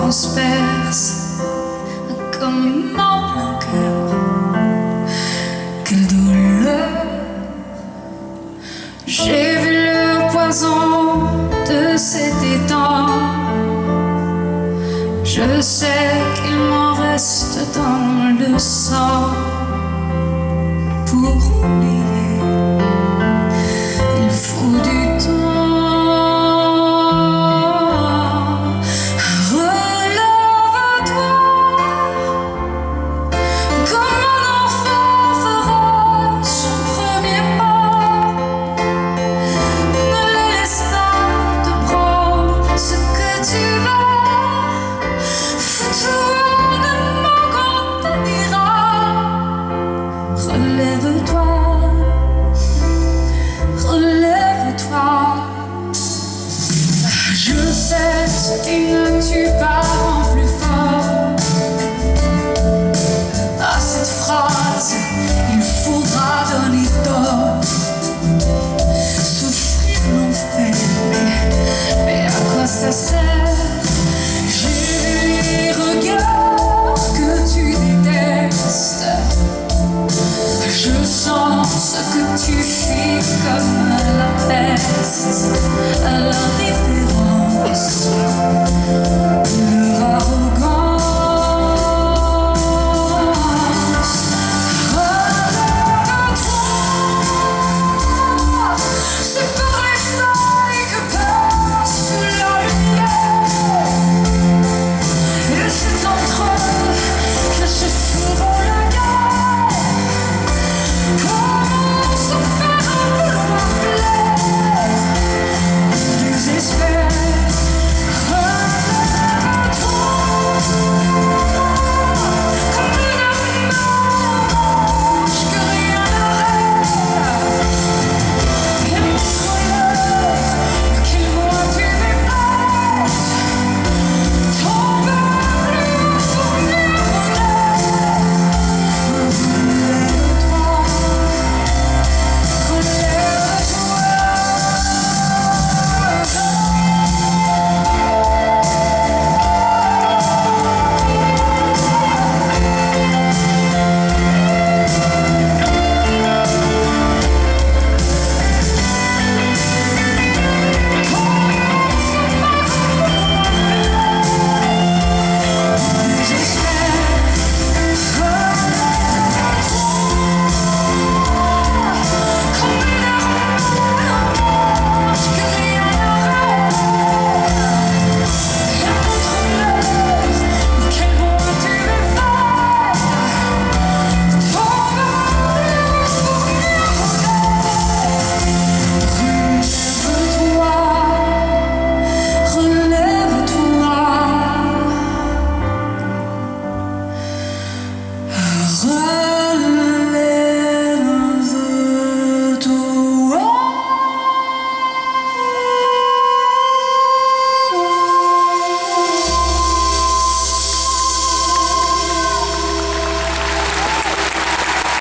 transperce comme en plein cœur. Quelle douleur! J'ai vu le poison de cet étang. Je sais qu'il m'en reste dans le sang. Pour oublier, il faut du temps. Relève-toi, comme un enfant fera son premier pas. Ne laisse pas te prendre ce que tu vas. Fous-toi de moi quand t'en iras. Relève-toi. Je sais ce qui ne tue pas rend plus fort. À cette phrase, il faudra donner tort. Souffrir l'on fait, mais à quoi ça sert? J'ai les regards que tu détestes. Je sens ce que tu fuis comme la peste, à l'indifférence.